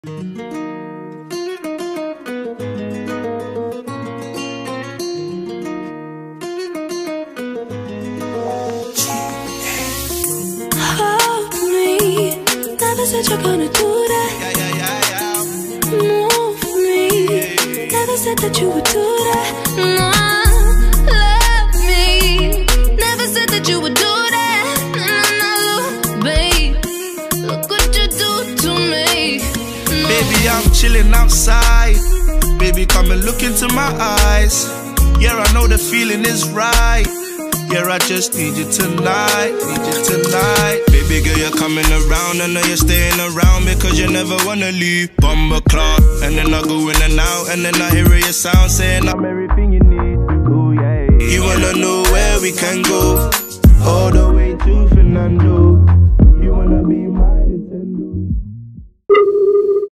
Never said you're gonna do that. Move me. Never said that you would do that. No, love me. Never said that you would do that. No, babe, look what you do to me. No. Baby, I'm chilling outside. Baby, come and look into my eyes. Yeah, I know the feeling is right. Yeah, I just need you tonight, Baby girl, you're coming around, I know you're staying around because you never wanna leave. Bumper clock, and then I go in and out, and then I hear your sound saying I'm everything you need. Ooh, yeah. You wanna know where we can go? All the way to Fernando.